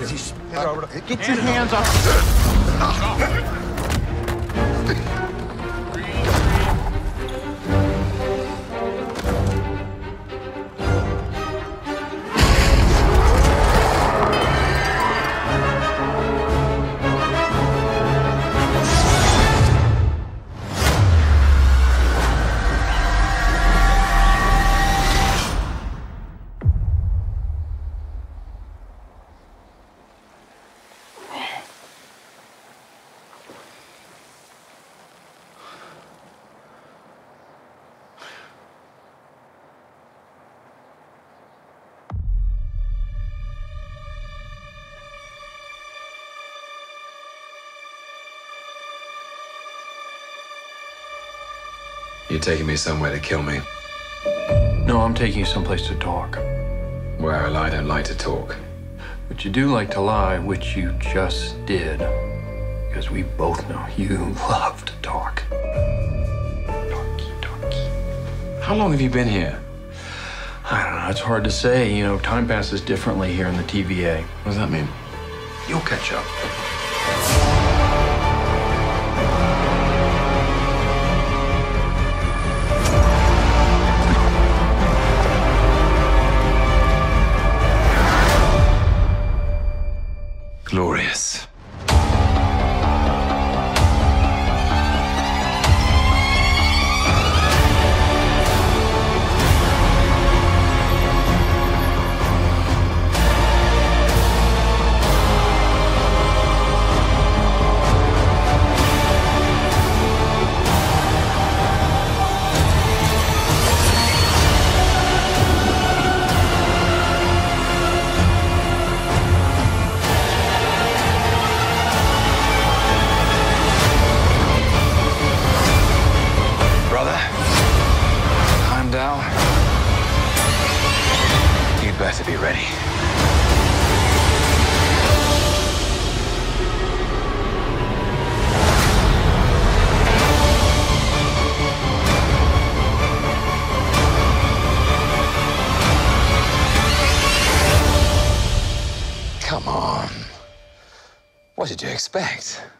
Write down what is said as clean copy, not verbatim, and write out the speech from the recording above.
Get your hands off. You're taking me somewhere to kill me. No, I'm taking you someplace to talk. Where I lie, don't like to talk. But you do like to lie, which you just did. Because we both know you love to talk. Talky. How long have you been here? I don't know, it's hard to say. You know, time passes differently here in the TVA. What does that mean? You'll catch up. Glorious. You better be ready. Come on. What did you expect?